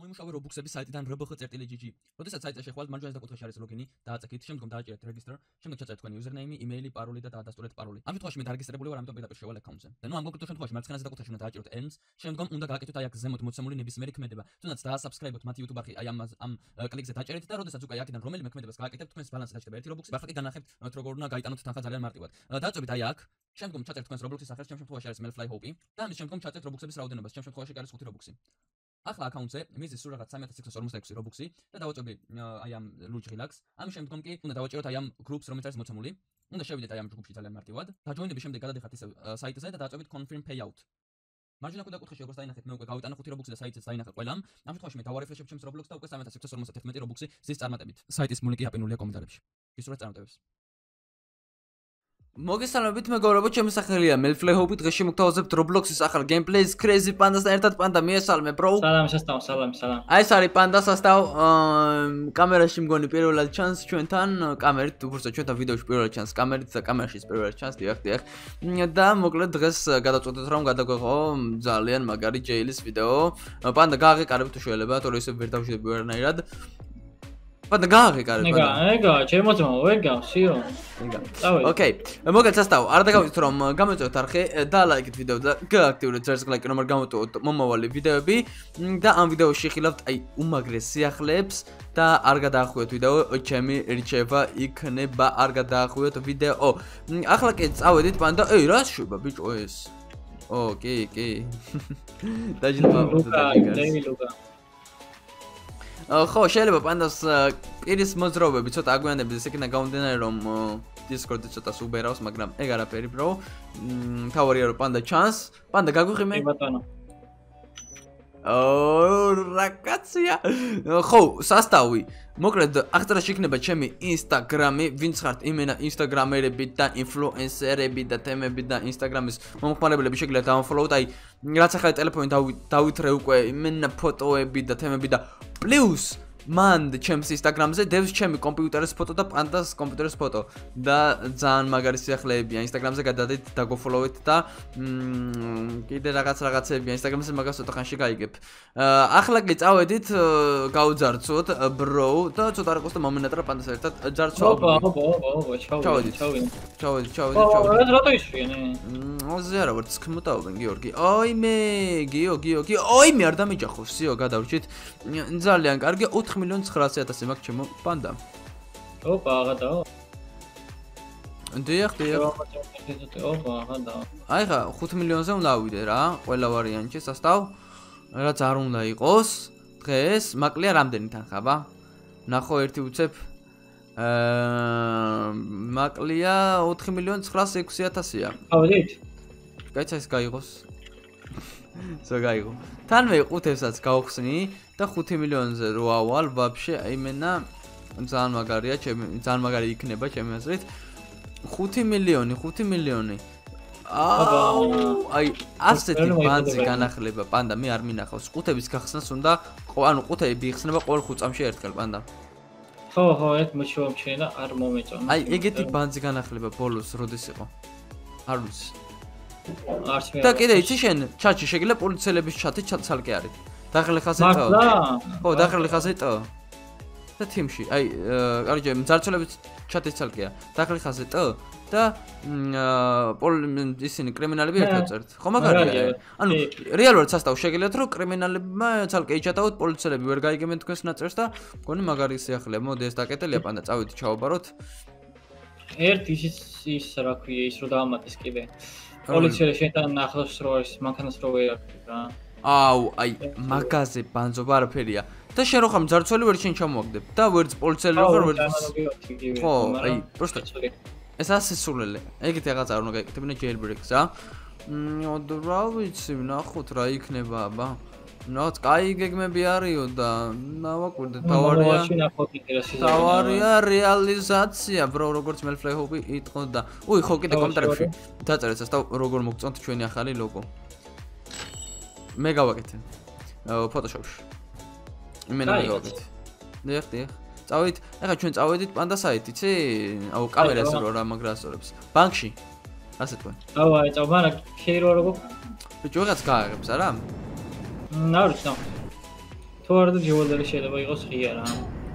გამომუშავე Roblox-ების საიტიდან rbx.gg. როდესაც საიტზე შეხვალთ, მარჯვენა საკუთხეში არის ლოგინი, დააწექით, შემდგომ დააჭერეთ register, შემდგომ ჩაწერეთ თქვენი username, email, paroli და დაადასტურეთ paroli. ამ შემთხვევაში მე დარეგისტრირებული ვარ, ამიტომ პირდაპირ შევალ account-ზე. და ნუ ამ კონკრეტულ შემთხვევაში მარცხენა საკუთხეში უნდა დააჭეროთ earns, შემდგომ უნდა გააკეთოთ აი აქ ზემოთ მოცემული ნებისმიერი ქმედება. თუნდაც დაასაბსკრაიბოთ მათი YouTube არხი, აი ამ კლიკზე დააჭერეთ და როდესაც უკვე აქედან რომელიმე ქმედებას გააკეთებთ, თქვენს ბალანსზე დაჭრება 1 Roblox-ი. ახლა კი განახებთ როგორ უნდა გაიტანოთ თანხა ძალიან მარტივად. დააწვევით აი აქ, შემდგომ ჩაწერთ თქვენს Roblox-ის სახელს, ჩემ შემთხვევაში არის Melfly Hope და ამის შემდგომ ჩაწერთ Roblox-ების რაოდენობას, ჩემ შემთხვევაში არის 5 Roblox-ი. ახლა account-ზე მიზის სულ რაღაც 3646 Robux-ი და დავაჭრები აი ამ Luge Relax. ამის შემდგომ კი უნდა დავაჭეროთ აი ამ groups, რომელიც არის მოცემული. უნდა შევიდეთ აი ამ ჯგუფში ძალიან მარტივად. დაჯოინების შემდეგ გადადიხართ ისევ საიტზე და დააწვევით confirm payout. მარჯვენა კუთხეში როგორც დაინახეთ, მე უკვე გავიტანა 5 Robux-ი და საიტზეც დაინახა ყველამ. ამ შემთხვევაში მე დავარეფრეშებ ჩემს Roblox და უკვე 3651 Robux-ი ზის წარმატებით. საიტის ლინკი აპინულია კომენტარებში. გისურვებთ წარმატებებს. მოგესალმებით, მეგობრებო, ჩემი სახელია Melfly Hope. დღეს შემოგთავაზებთ Roblox-ის ახალ gameplay-ს Crazy Panda-სთან ერთად. Panda, მიესალმე, bro. სალამი, სალამი. აი ეს არის Panda სასტავ. კამერაში მგონი პირველად ჩანს ჩვენთან, კამერით, უბრალოდ ჩვენთან ვიდეოში პირველად ჩანს კამერით და კამერაშიც პირველად ჩანს, დიახ. და მოკლედ დღეს გადავწყვეტეთ რომ გადაგვეღო ძალიან მაგარი jail-ის ვიდეო. Panda, გააღეკარებ თუ შეიძლება, თორე ისე ვერ დავშვიდები ვერანაირად. Panda, გააღეკარებ. ეგა, ჩემო ძმა, ვერ გავსიო. Okay. მოგეთ სასტავ, არ დაგავიწყოთ რომ გამოიწვევთ არხი და ლაიქით ვიდეო და გააქტიურეთ ძვირს ლაიქი რომ არ გამოტოვოთ მომავალი ვიდეოები და ამ ვიდეოში ხილავთ აი უმაგრეს სიახლეებს და არ გადაახვიოთ ვიდეო, ჩემი რჩევა იქნება არ გადაახვიოთ ვიდეო. ახლა კი წავედით Panda, რა შვება ბიჭო ეს? კი. დაჯილება ლუგა. ხო, შეიძლება Pandas პირის მოძრაობები ცოტა აგვიანებს, ეს იქნება გამომდინარე რომ Discord-ი ცოტა სუბერავს, მაგრამ ეგ არაფერი, bro. თავარია რომ Panda ჩანს. Panda, გაგვიხიმე? ბატონო. რაკაცია. ხო, სასტავი. მოკლედ, აღწერაში იქნება ჩემი Instagram-ი, ვინც ხართ იმენა Instagram-ერები და influencer-ები და თემები და Instagram-ის მომხმარებლები შეგიძლიათ დავfollow-ოთ, აი რაც ახლა ტელეფონი დავითრე უკვე იმენა ფოტოები და თემები და plus მან ჩემს Instagram-ზე დევს ჩემი კომპიუტერის ფოტო და Pandas კომპიუტერის ფოტო და ძალიან მაგარი სიახლეებია Instagram-ზე გადადეთ და გოფოლოვეთ და კიდე რაღაცებია Instagram-ზე მაგას ცოტა ხანში გაიგებ. ახლა კი წავედით გავძარცვოთ bro და ცოტა არ იყოს და მომენატრა Pandas-თან ერთად ჯარცვა. ჩავედით. რატო ისვიანი? ზე არა ვარ სკმოტაობენ გიორგი. ოიმე, გიო. ოიმე არ დამეჯახოსიო, გადავრჩით. ძალიან კარგი 4,900,000 მაქვს ჩემო Panda. აღადაო. დიახ. აღადაო. აი ხა 5 მილიონზე უნდა ავიდე რა, ყველა ვარიანტში სასტავ. რაც არ უნდა იყოს დღეს, მაკლია რამდენი თანხა? ნახო ერთი უცებ. მაკლია 4,906,000-ია. ავიდით? გაიცა ეს გაიღოს. ზოგაიღო. თან მე 5-ესაც გავხსნი და 5 მილიონზე რო ავალ, ვაფშე, აიმენა ძალიან მაგარია, ძალიან მაგარი იქნება ჩემი აზრით. 5 მილიონი. აი, ასეთი ბანძი განახლება Panda მე არ მინახავს. ყუთების გახსნას უნდა, ანუ ყუთები იხსნება ყოველ 5 წამში ერთხელ Panda. ხო, ერთ მოშოვამჩინე და არ მომეწონა. აი, ეგეთი ბანძი განახლება ბოლოს როდის იყო? არ ვიცი. და კიდე იცი შენ ჩატში შეგიძლია პოლიციელების ჩატი ცალკე არის. დახრილი ხაზი ტო. ხო, დახრილი ხაზი ტო. და თიმში, აი, კარგი, მძარცველების ჩატი ცალკეა. დახრილი ხაზი ტო და ისინი კრიმინალები ერთად წერთ. ხო, მაგარია. ანუ რეალურად სასტავ შეგიძლიათ რომ კრიმინალებმა ცალკე იჩატავოთ, პოლიციელები ვერ გაიგებენ თქვენს ნაწერს და მგონი მაგარი სიახლეა. მოდი ეს დაკეტელია Panda, წავიდით ჩავაბაროთ. ის რა ქვია, ის რო დაამატეს კიდე. პოლიციელი შენთან ახლოს რო არის, მანქანას რო ვერ რა. აუ, აი, მაგაზე ბანძობა არაფერია. და შენ რო ხარ მძარცველი ვერ შენ ჩამოაგდებ და ვერც პოლიციელი რო ხარ ვერც. ხო, აი, просто ეს ასესულელე. ეგეთი რაღაცა არ უნდა გაიკეთებინა jailbreaks, რა. რა ვიცი, ნახოთ რა იქნება, აბა. ნაც კაი გეგმები არისო და ნავაკვირდეთ თავარია რეალიზაცია bro როგორც Melfly Hope იტყო და უი ხო კიდე კომენტარებში დაწერეთ სასტავ როგორ მოგწონთ ჩვენი ახალი ლოგო მე გავაკეთე Photoshop-ში იმენა გავაკეთე დიახ წავით ეხლა ჩვენ წავედით Panda საიტი იცი აუ კამერას რა მაგრასწორებს ბანკში ასე თქვენ დავაი წავ მაგრამ ხერო როგორ ბიჭო რაღაც გააღებს არა ნავრიც თუ არა და ჯივალერი შეიძლება იყოს ღია რა.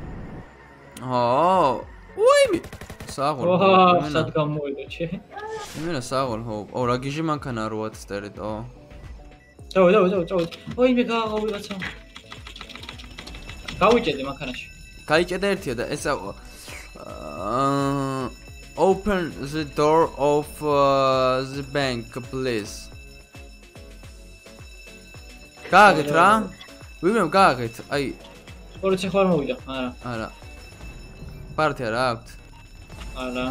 უიმი საღოლ ვაჰ, სად გამოვიდა ჩე? იმენა საღოლ ო რა გიჟი მანქანა 8 სტერიტო წავი. ოი მე გავიღაცა. გავიჭედე მანქანაში. გაიჭედე ერთია და ესა open the door of the bank please გააგეთ რა ვინმე გააგეთ აი პოლიცია ხარ მოვიდა არა პარტია რა აქვთ არა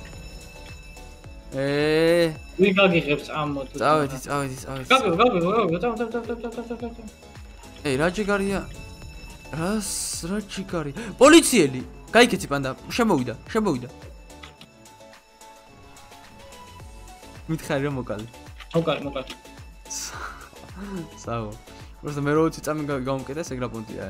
ვინ გაგიღებს ამ მოტო წავედი გავი ეი რა ჯიგარია რა ჯიგარი პოლიციელი გაიქეცი პანდა შემოვიდა მითხარი რომ მოკალი მოკალი საო просто მე რო 20 წამი გამომკედეს ეგ რა პონტია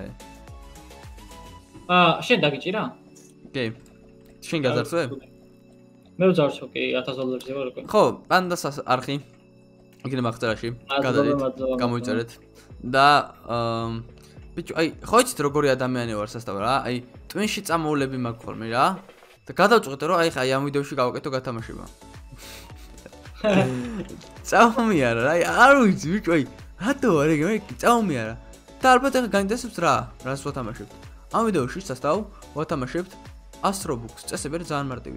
შენ დაგიჭირა კი შენ გაზარცვე მე ვძარცო კი $1000-ზე ვარ უკვე ხო პანდას არხი იქნება აღწერაში გადადით გამოიწერეთ და ბიჭო აი ხო იცით როგორი ადამიანი ვარ სასტავ რა აი ტვინში წამოვლები მაქვს ხოლმე რა და გადავწყვეტე რომ აი ამ ვიდეოში გავაკეთო გათამაშება წამომიარა რა არ ვიცი ბიჭო აი რატო არ ეგ მე წამომიარა და ალბათ ახლა გაინტერესებს რას ვათამაშებთ ამ ვიდეოში სასტავ ვათამაშებთ 100 Robux წესები რა ძალიან მარტივი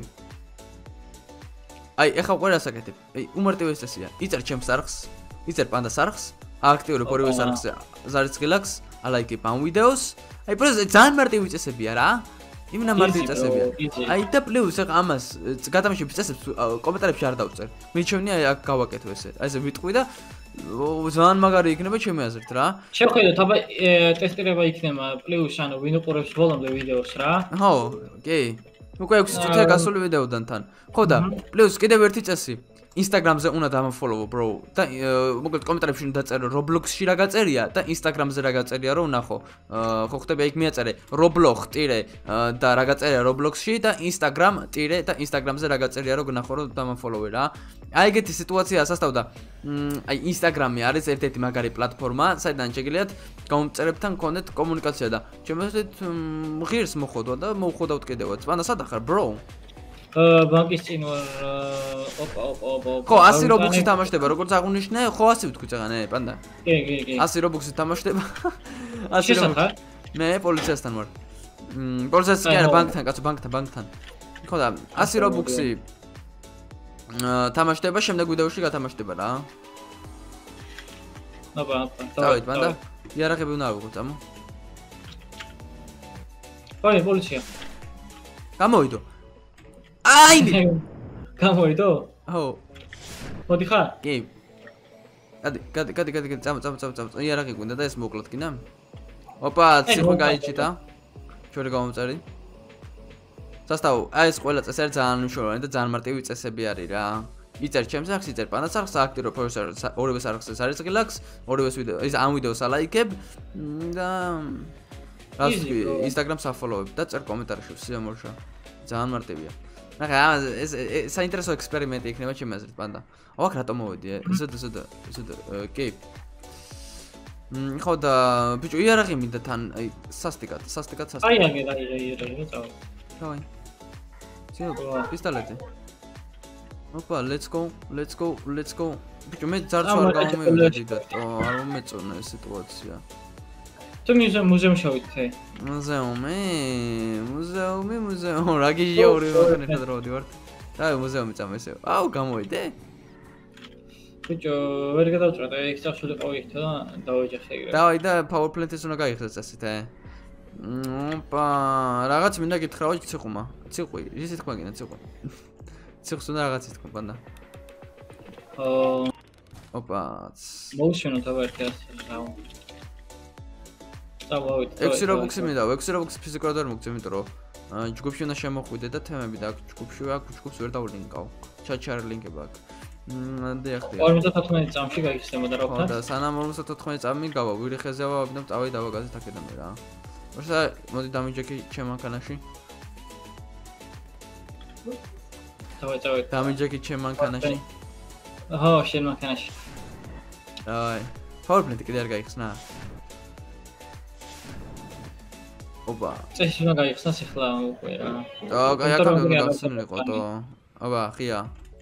აი ახლა ყველა საკეთებ აი უმარტივესი წესია იწერ ჩემს არხს იწერ პანდას არხს აქტიურებ ორივე არხზე ზარიცხილაკს ალაიკებ ამ ვიდეოს აი პროზა ძალიან მარტივი წესებია რა იმენა მარტივი წესებია აი და პლუს ახლა ამას გათამაშების წესებს კომენტარებში არ დავწერ მიჩვენე აი აქ გავაკეთო ესე აი ესე ვიტყვი და ძალიან მაგარი იქნება ჩემი აზრით რა შევხედოთ აბა ტესტირება იქნება პლუს ანუ ვინ უყურებს ბოლომდე ვიდეოს რა ხო კი უკვე 6 წუთია გასული ვიდეოდან თან ხო და პლუს კიდევ ერთი წესი Instagram-ზე უნდა დამაფოლოვო bro და მოკლედ კომენტარებში უნდა დაწერო Roblox-ში რა გაწერია და Instagram-ზე რა გაწერია რომ ნახო ხო ხტები იქ მიაწერე Roblox ტირე და რა გაწერია Roblox-ში და Instagram ტირე და Instagram-ზე რა გაწერია რომ ნახო რომ დამაფოლოვე რა აი ეგეთი სიტუაცია სასტავდა აი Instagram-ი არის ერთ-ერთი მაგარი პლატფორმა საიდან შეგიძლიათ გამომწერებთან კონდეთ კომუნიკაცია და ჩემთვის ღირს მოხოდვა და მოვხოდავთ კიდევაც პანდა სად ახარ bro ბანკის წინ ვარ ოპა ხო 100 Robux-ი თამაშდება როგორც აღნიშნე ხო 100 ვთქვი წაღანე პანდა კი 100 Robux-ი თამაშდება 100 Robux მე პოლიციასთან ვარ პოლიციასთან კი არა ბანკთან კაცო ბანკთან ხო და 100 Robux-ი თამაშდება შემდეგ ვიდეოში გათამაშდება რა ოპა დავით პანდა იარაღები უნდა ავიღო წამო პოლიცია გამოვიდო აი გამოვიდო? ხო. მოდი ხარ? კი. გადი, წამ. იარაღი გვინდა და ეს მოკლათ კიდე? ოპა, ციხე გაიჩიტა. ჩვენი გამომწერი. სასტავ, აი ეს ყველა წესი არის ძალიან მნიშვნელოვანი და ძალიან მარტივი წესები არის რა. იწერ ჩემს არხს, იწერ პანას არხს, აქტიურებ ორივე არხზე ზარიცხილაკს, ორივე ვიდეო, ის ამ ვიდეოს ალაიქებ და რას ვთქვი, Instagram-ს აფოლოვებ და წერ კომენტარებში სიამორშა. ძალიან მარტივია. ნახე, ეს საინტერესო ექსპერიმენტი იქნება ჩემი აზრით პანდა. აქ რატო მოვედი? ესედა. კი. ხო და ბიჭო, იარაღი მინდა თან, აი, სასტიკად. აი, იარაღი, წავა. დავაი. ძიო, პისტოლეტი. ოპა, let's go. ბიჭო, მე ძარცვა არ გამომივიდა დიდად. არ მომეწონა ეს სიტუაცია. თუ მუზეუმში შევიდე. მუზეუმი. რა გიჟია ორი მოხანე დროდი ვარ. რა მუზეუმი წამესე. აუ, გამოვიდე? ბიჭო, ვერ გადავწყვეტე, იქ წავშული ყავიქთო და დავეჯახე ეგრე. დავაი და power plant-ის უნდა გაიხსნას წესით, ოპა, რაღაც მინდა გითხრა ციყვმა. ციყვი, ისე თქვა გინდა ციყვი. ციყვს უნდა რაღაც ითქვა პანდა. ოპა. მოუშენო თავი რა. დავავით. 6 Robux-ი მინდა, 6 Robux ფიზიკურად არ მოგწევ, იმიტომ რომ ჯგუფში უნდა შემოხვიდე და თემები და ჯგუფში ჯგუფს ვერ დავლინკავ. ჩატში არ ლინკება აქ. დიახტია. 54 წამში გაიხსნება და რა ვქნა? ხო და სანამ 54 წამი გავა, ვირიხეზე ავაბნებ, წავედი დავაგაზეთ აქედან რა. უშა მოდი დამიჯექი ჩემ მანქანაში. დავეწავე. დამიჯექი ჩემ მანქანაში. ხო, შენ მანქანაში. აი, power plant კიდე არ გაიხსნა? ოპა. წესი უნდა გაიხსნას ახლა უკვე რა. აი აქამდე უნდა გავხსნილიყო თო. ოპა, ხია.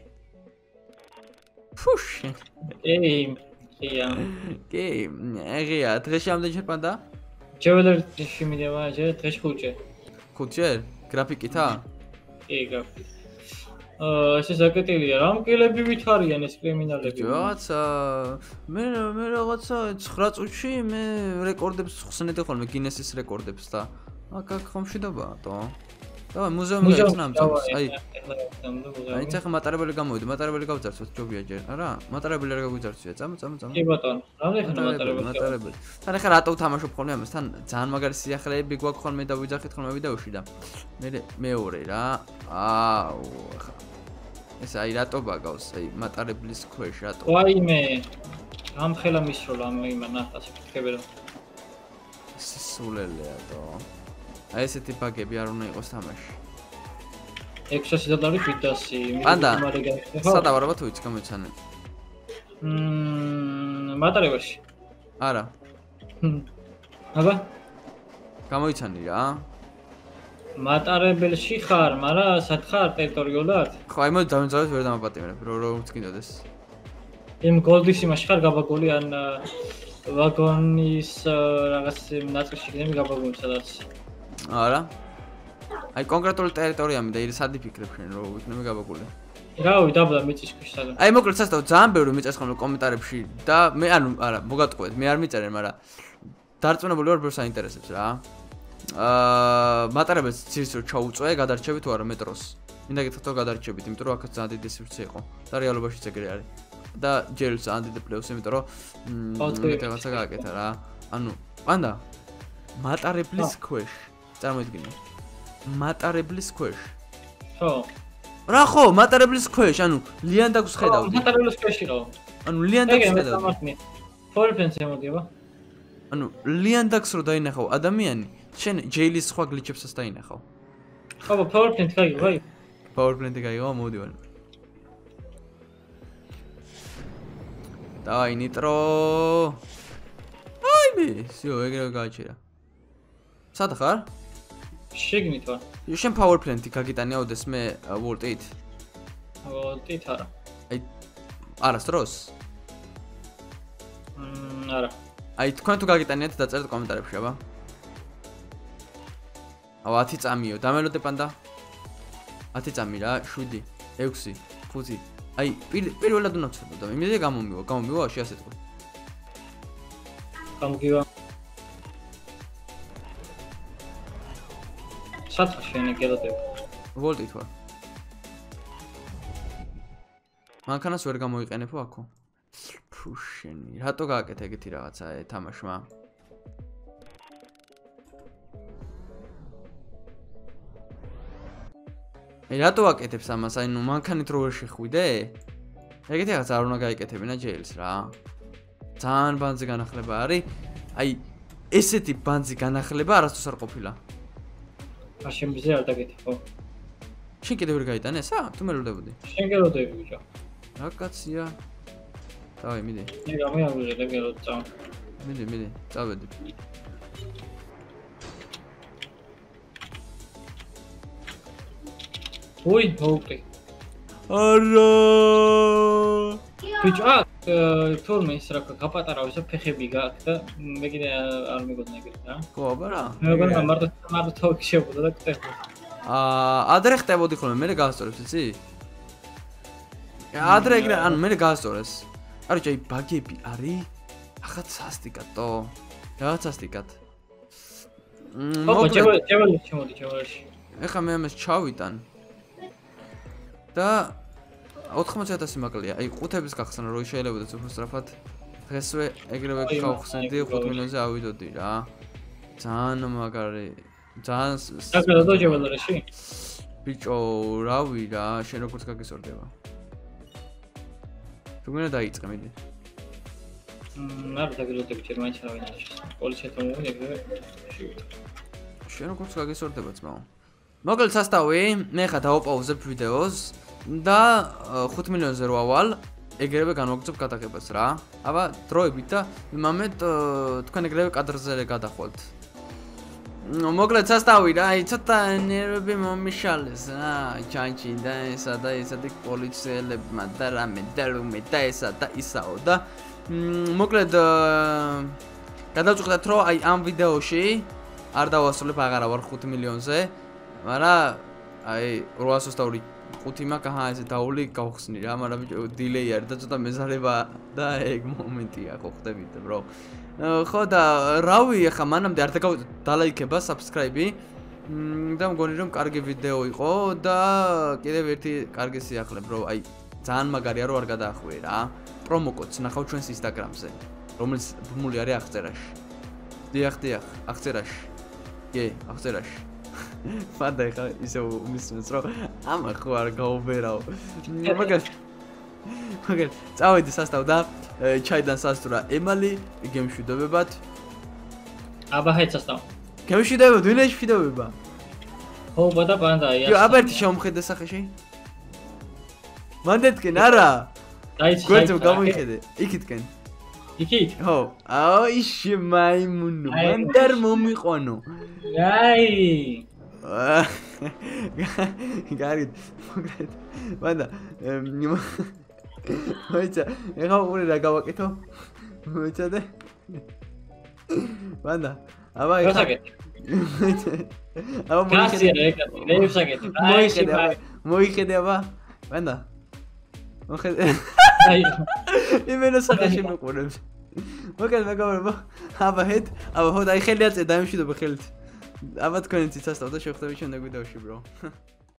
ფუში. ხია. კი, ხია, დღეში ამდენ შეფანდა? ჯეველერში მიდევა, დღეში 5-ჯერ. 5-ჯერ? გრაფიკითა? კი, გრაფიკით. ესე საკეტილია, რამ კილები ვითარიან ეს კრიმინალები? რაღაცა მე რაღაცა 9 წუთში მე რეკორდებს ხსნედი ხოლმე გინესის რეკორდებს და აქ ხომშვიდობაა თო. დავай მუზეუმი გაიხსნა ამ წელს. აი ცეხა მატარებელი გამოვიდი, მატარებელი გავძარცვეთ ჯობია ჯერ. არა, მატარებელი არ გაგვიძარცვია. წამო. კი ბატონო, რამდენი ხანია მატარებელი. თან ახლა რატო ვთამაშობ ხოლმე ამას? თან ძალიან მაგარი სიახლეები გვაქვს ხოლმე და ვიძახით ხოლმე ვიდეოში და მე მეორე რა. აუ ხა ეს აი რატო ბაგავს? აი მატარებლის ქვეშ რატო? ვაიმე. ამხელა მისროლა ამ იმან ახლა შეკითხები რომ სულელია თო. აი ესეთი ბაგები არ უნდა იყოს თამაში. 600 დოლარი 500. პანდა. სადა ვარ აბა თუ იცი გამოიცანე. მატარებელში. არა. აბა გამოიცანი რა. მატარებელში ხარ, მაგრამ სად ხარ ტერიტორიულად? ხო, აი მოდი დავინძალოთ ვერ დამაპატიმრებ, რომ წკინდოდეს. იმ გოლდის იმაში ხარ გაბაგული ან ვაგონის რაღაც ნაწილში გნები გაბაგული სადაც. არა. აი კონკრეტული ტერიტორიამი და ის სადი ფიქრებ შენ რომ ვიქნები გაბაგული. რავი, დაბლა მიწის ქვეშ სადაც. აი მოკლედ სასტავ ძალიან ბევრი მიწერს ხოლმე კომენტარებში და მე ანუ არა, მოგატყუეთ, მე არ მიწერენ, მაგრამ დარწმუნებული ვარ, ბევრს აინტერესებს რა. მატარებელს ძირს რო ჩაუწვე, გადარჩები თუ არა მეტროს. მინდა გითხრათ რომ გადარჩებით, იმიტომ რომ აქაც ძალიან დიდი სივრცე იყო და რეალობაშიც ეგრე არის. და ჯერ ძალიან დიდი პლეუსი, იმიტომ რომ რაღაცა გააკეთა რა. ანუ პანდა მატარებლის ქვეშ. წარმოიდგინე. მატარებლის ქვეშ. ხო. რა ხო, მატარებლის ქვეშ, ანუ ლიანდაგს ხედავდი. მატარებლის ქვეშ იყო. ანუ ლიანდაგს ხედავდი. ფოლფენს ემოდიება. ანუ ლიანდაგს რო დაინახავ ადამიანი, შენ ჯეილის სხვა გლიჩებსაც დაინახავ. ხო, ფოლფენს გაიგო, ვაი. PowerPoint-ი გაიგო, მოვდივარ. დავაი ნიტრო. აი მე, всё, ეგრევე გააჩერა. სად ხარ? შეგნით ვარ. შენ PowerPoint-ი გაგიტანიაოდეს მე Word-ით? Word-ით არა. აი არასდროს? არა. აი თქვენ თუ გაგიტანიათ დაწერეთ კომენტარებში, აბა. 10 წამიო, დამელოდე პანდა. 10 წამი რა, 7, 6, 5. აი პირველად უნდა ვცადო და იმედია გამომივა, შეასეთქო. გამოგივა. სათხა შენ გელოდები. ვოლტით ვარ. მანქანას ვერ გამოიყენებო აქო. ფუშენი, რატო გააკეთე ეგეთი რაღაცა თამაშმა? აი რატო აკეთებს ამას? აი ნუ მანქანით რო ვერ შეხვიდე? ეგეთი რაღაც არ უნდა გაიკეთებინა ჯეილს რა. ძალიან ბანძი განახლება არის. აი ესეთი ბანძი განახლება არასდროს არ ყოფილა. შენ მზე არ დაგეთი ხო? შენ კიდევ ვერ გაიტანე ესა? თუ მელოდებოდი. შენ გელოდები ბიჭო. რა კაცია? დავай მიდი. მე გამიაღვიძე გელოდ წავ. მიდი, წავედი. უი, მოვუკრე. არა! ბიჭო, თორმე ის რა გაპატარავისა ფეხები გაქვს და მე კიდე არ მეგონა ეგრე რა. ხო, აბა რა. მე მეგონა მარტო შეებოდა და კეთებოდა. ადრე ხტებოდი ხოლმე, მე გაასწორებს, იცი? ადრე ეგრე, ანუ მე გაასწორეს. არა, ჯაი ბაგები არის. ახაც სასტიკატო. რაღაც სასტიკატ. ოპა, ჯეველში. ეხა მე ამას ჩავიტან. და 80,000 მაკლია. აი 5-ების გახსნა რო შეიძლება უფრო სწრაფად. დღესვე ეგრევე გავხსენდი 5 მილიონზე ავიდოდი რა. ძალიან მაგარი. ძალიან დაგადო ჯეველში? ბიჭო, რავი რა, შენ როგორც გაგისორდება. თუ მე დაიწყე მიდი. არ დაგილოდები ჯერ მაინც რა ვინდა შეს. პოლიციათან მოვიდა ეგრევე. შენ როგორც გაგისორდება ძმაო. მოკლედ სასტავი, მე ხა დავაპაუზებ ვიდეოს და 5 მილიონზე რო ავალ, ეგრევე განვაგრძობ გადაღებას რა. აბა დროებით და მამეთ თქვენ ეგრევე კადრზე გადახვალთ. მოკლედ სასტავი რა, აი ცოტა ნერვები მომიშალეს რა, ჩანჩი და ესა და პოლიციელებმა და რამე და რუმე და ესა და ისაო და მოკლედ გადავწყვეტეთ რომ აი ამ ვიდეოში არ დავასრულებ აღარა ვარ 5 მილიონზე, მაგრამ აი 825 მაქვს აჰა ესე დაული გავხსნი რა, მაგრამ ბიჭო დილეი არის და ცოტა მეზარება და ეგ მომენტია ხო ხდებით bro. ხო და რავი ახლა მანამდე არ დალაიქება subscribe-ი და მგონი რომ კარგი ვიდეო იყო და კიდევ ერთი კარგი სიახლე bro, აი ძალიან მაგარია რომ არ გადაახვიე რა. პრომო კოდს ნახავ ჩვენს Instagram-ზე, რომელიც ბმული არის აღწერაში. დიახ, აღწერაში. კი, აღწერაში. ფანდა ხა ისე უმისმენს რომ ამა ხო არ გაუბერავ. მაგალ წავედი სასტავ და ჩაიდან სასტურა ემალი გემშვიდობებად. აბა ჰეც სასტავ. გემშვიდობებად, ვინ ეშვიდობება? ხო ბადა პანდა ია. იო აბა ერთი შემოხედე სახეში. მანდეთკენ არა. დაიცი. გვერდზე გამოიხედე. იქითკენ. იქით? ხო. აო იში მაიმუნო. მანდარ მომიყვანო. აი. გარეთ. მოგრეთ. მანდა მოიცა, ეხა უყურე რა გავაკეთო? მოიცადე? მანდა, აბა ეხა აბა მოიხედე აბა. მანდა. მოიხედე. აი. იმენა სახეში მოყურებს. მოგეთ მეგობრებო, აბა ჰეთ, აბა ხო და ხელი აწე დაიმშვიდობ ხელით. აბა თქვენი ციცასტავ და შევხვდებით შემდეგ ვიდეოში bro.